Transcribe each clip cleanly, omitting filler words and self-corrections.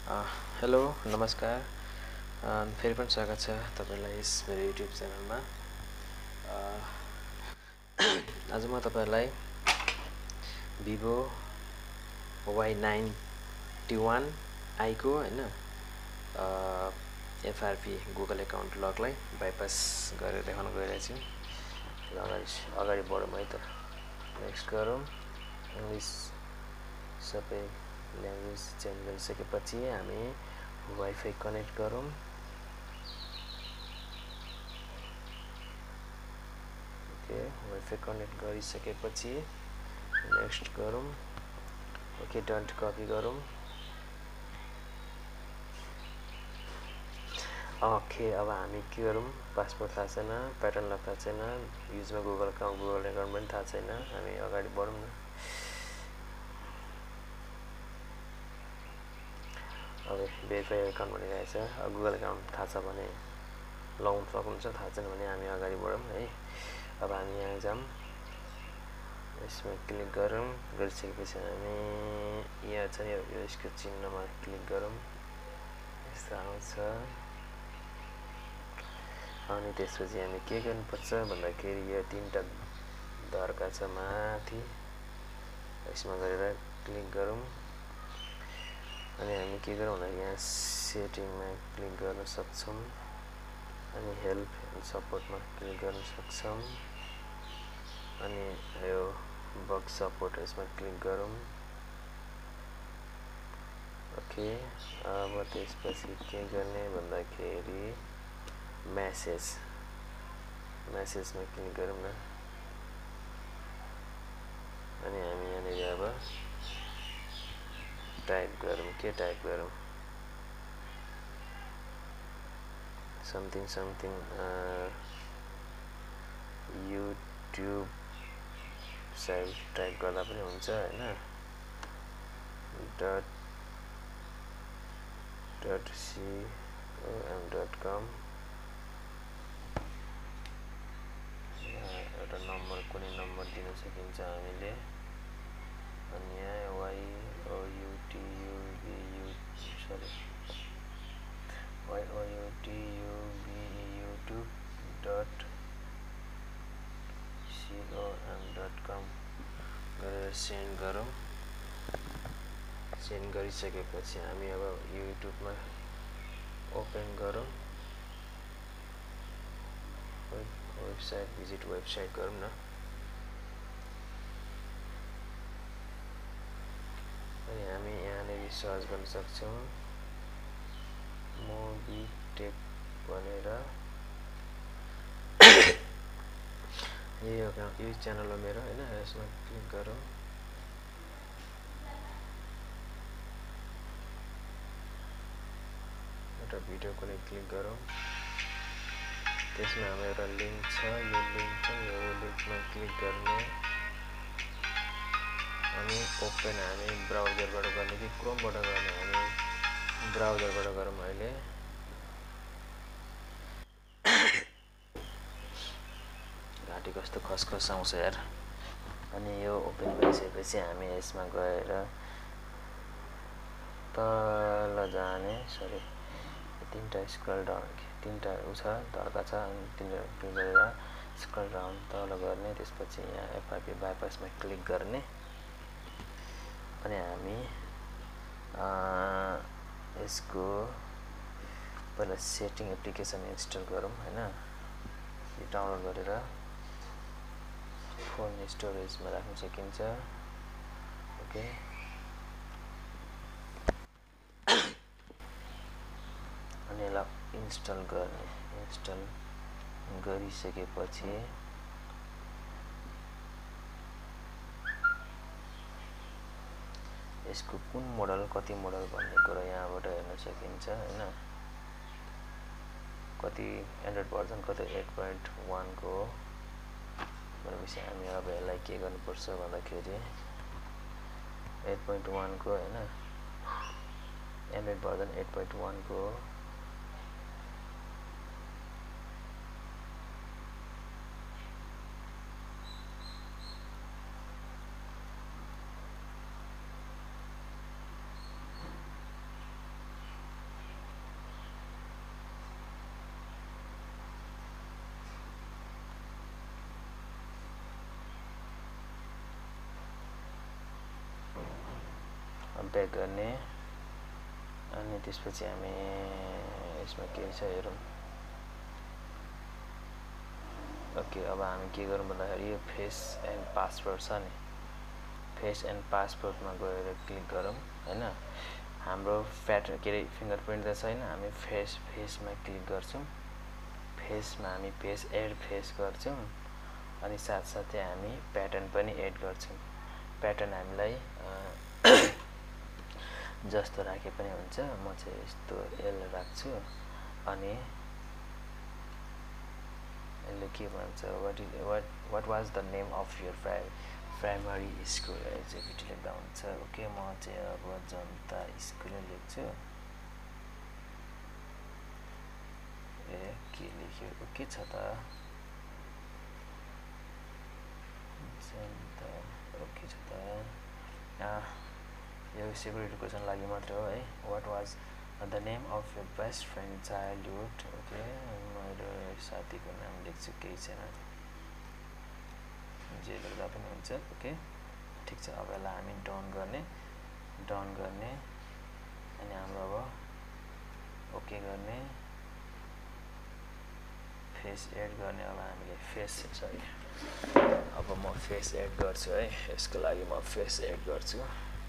Hello नमस्कार फेरि पनि स्वागत छ तपाईलाई यस मेरो युट्युब च्यानलमा। आज म तपाईलाई ViVO Y91i को हैन FRP गुगल एकाउन्ट लगलाई बाइपास गरेर देखाउन गइरहेछु। अगाडि बढौँ है त। नेक्स्ट गरौँ। इङ्ग्लिस सबै ल्याङ्ग्वेज चेन्ज गरिसकेपछि हामी वाइफाई कनेक्ट गरौँ। ओके, वाइफाई कनेक्ट गरिसकेपछि नेक्स्ट गरौँ। ओके, डन्ट कपी गरौँ। ओके, अब हामी के गरौँ? पासवर्ड थाहा छैन, प्याटर्न लक थाहा छैन, युजमा गुगल एकाउन्ट पनि थाहा छैन। हामी अगाडि बढौँ न। अब भेरिफाई एकाउन्ट भनिरहेछ। अब गुगल एकाउन्ट थाहा छ भने लगाउन सक्नुहुन्छ, थाहा छैन भने हामी अगाडि बढौँ है। अब हामी यहाँ जाऊँ, यसमा क्लिक गरौँ। गरिसकेपछि हामी यहाँ छ यसको चिन्हमा क्लिक गरौँ। यस्तो आउँछ। अनि त्यसपछि हामी के गर्नुपर्छ भन्दाखेरि यो तीनटा धर्का छ माथि, यसमा गरेर क्लिक गरौँ। अनि हामी के गरौँ भन्दा यहाँ सेटिङमा क्लिक गर्न सक्छौँ। अनि हेल्प एन्ड सपोर्टमा क्लिक गर्न सक्छौँ। अनि यो बग सपोर्ट यसमा क्लिक गरौँ। ओके, अब त्यसपछि के गर्ने भन्दाखेरि मेसेजमा क्लिक गरौँ न। अनि हामी यहाँनिर अब टाइप गरौँ। के टाइप गरौँ? समथिङ युट्युब साइट टाइप गर्दा पनि हुन्छ हैन। .com एउटा नम्बर, कुनै नम्बर दिन सकिन्छ हामीले। अनि यहाँ youtube.com गरेर सेन्ड गरौँ। सेन्ड गरिसकेपछि हामी अब युट्युबमा ओपन गरौँ। वेबसाइट भिजिट वेबसाइट गरौँ न। अनि हामी यहाँनिर सर्च गर्न सक्छौँ मोबिटेक भनेर। यो च्यानल हो मेरो हैन। यसमा क्लिक गरौँ। एउटा भिडियो कुनै क्लिक गरौँ। त्यसमा हाम्रो एउटा लिङ्क छ, यो लिङ्कमा क्लिक गर्ने। अनि ओपन हामी ब्राउजरबाट गर्ने कि क्रोमबाट गर्ने? हामी ब्राउजरबाट गरौँ अहिले। घाँटी कस्तो खसखस आउँछ यार। अनि यो ओपन भइसकेपछि हामी यसमा गएर तल जाने, सरी तीनटा स्क्रल डाउन, तीनटा छ धर्का छ। अनि तीनटा क्लिक गरेर स्क्रल डाउन तल गर्ने। त्यसपछि यहाँ FRP बाइपासमा क्लिक गर्ने। अनि हामी यसको पहिला सेटिङ एप्लिकेसन इन्स्टल गरौँ हैन। यो डाउनलोड गरेर फोन स्टोरेजमा राख्न सकिन्छ। ओके, अनि यसलाई इन्स्टल गर्ने। इन्स्टल गरिसकेपछि यसको कुन मोडल, कति मोडल भन्ने कुरा यहाँबाट हेर्न सकिन्छ हैन। कति एन्ड्रोइड भर्जन, कति 8.1 को हो भनेपछि हामी अब यसलाई के गर्नुपर्छ भन्दाखेरि 8.1 को हैन, एन्ड्रोइड भर्जन 8.1 को हो। ब्याक गर्ने अनि त्यसपछि हामी यसमा के छ हेरौँ। ओके अब हामी के गरौँ भन्दाखेरि यो फेस एन्ड पासवर्ड छ नि, फेस एन्ड पासवर्डमा गएर क्लिक गरौँ हैन। हाम्रो प्याटर्न के अरे फिङ्गरप्रिन्ट त छैन, हामी फेसमा क्लिक गर्छौँ। फेसमा हामी फेस एड फेस गर्छौँ अनि साथसाथै हामी प्याटर्न पनि एड गर्छौँ। प्याटर्न हामीलाई जस्तो राखे पनि हुन्छ, म चाहिँ यस्तो एल राख्छु अनि यसले के भन्छ what was the name of your primary school HABT लेख्दा हुन्छ। ओके म चाहिँ अब जनता स्कुल लेख्छु। ए के लेख्यो के छ त जनता ओके छ त यो सेक्युरिटी क्वेसन लागि मात्र हो है। What was the name of your best friend childhood. Okay मेरो साथीको नाम लेख्छु, केही छैन, जे लेख्दा पनि हुन्छ। ओके ठिक छ, अब यसलाई हामी डाउन गर्ने अनि हाम्रो अब ओके गर्ने, फेस एड गर्ने। अब हामीले फेस सरी अब म फेस एड गर्छु है, यसको लागि म फेस एड गर्छु।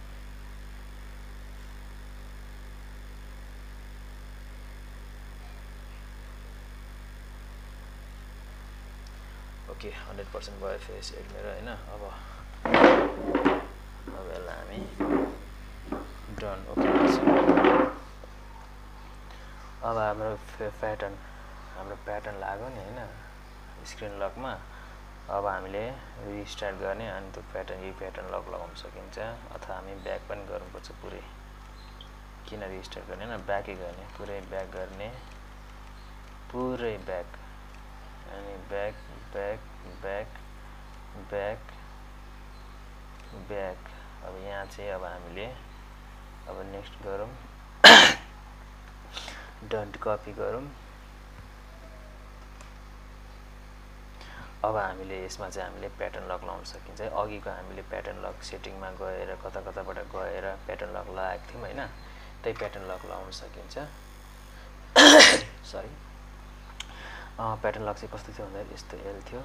ओके 100% भयो फेस एड मेरो हैन। अब यसलाई हामी डन ओके गर्छौँ। अब हाम्रो प्याटर्न लाग्यो नि हैन स्क्रिन लकमा। अब हामीले रिस्टार्ट गर्ने अनि त्यो प्याटर्न लक लगाउन सकिन्छ, अथवा हामी ब्याक पनि गर्नुपर्छ पुरै। किन रिस्टार्ट गर्ने न, ब्याकै गर्ने, पुरै ब्याक गर्ने, पुरै ब्याक अनि back back back back back. अब यहाँ चाहिँ अब हामीले अब नेक्स्ट गरौँ डन्ट कपी गरौँ। अब हामीले यसमा चाहिँ हामीले प्याटर्न लक लगाउन सकिन्छ। अघिको हामीले प्याटर्न लक सेटिङमा गएर कताबाट गएर प्याटर्न लक लगाएको थियौँ हैन, त्यही प्याटर्न लक लगाउन सकिन्छ। सरी प्याटर्न लक चाहिँ कस्तो थियो भन्दाखेरि यस्तो एल थियो।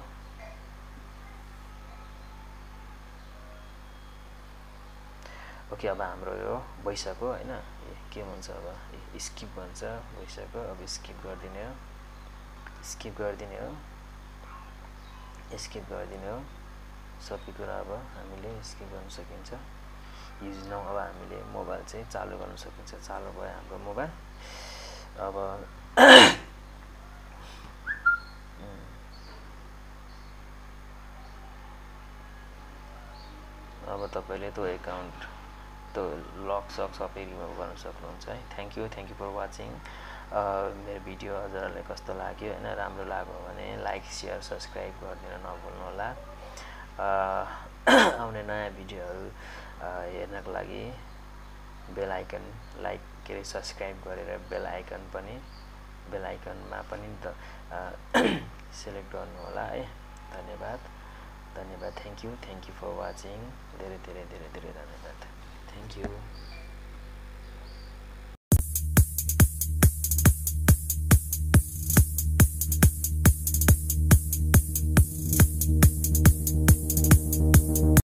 ओके अब हाम्रो यो भइसक्यो हैन, के भन्छ अब स्किप भन्छ भइसक्यो। अब स्किप गरिदिने हो सबै कुरा। अब हामीले स्किप गर्न सकिन्छ। युज नाउ अब हामीले मोबाइल चाहिँ चालु गर्न सकिन्छ। चालु भयो हाम्रो मोबाइल। अब तपाईले त्यो एकाउन्ट त्यो लक सबै रिमुभ गर्न सक्नुहुन्छ है। Thank you for watching. मेरो भिडियो हजुरहरुलाई कस्तो लाग्यो हैन, राम्रो लाग्यो भने लाइक शेयर सब्स्क्राइब गरिदिन नभुल्नु होला। आउने नयाँ भिडियोहरु हेर्नको लागि बेल आइकन सब्स्क्राइब गरेर बेल आइकनमा पनि सिलेक्ट गर्नु होला है। धन्यवाद थ्यांक यू फर वाचिङ। धेरै धन्यवाद। Thank you.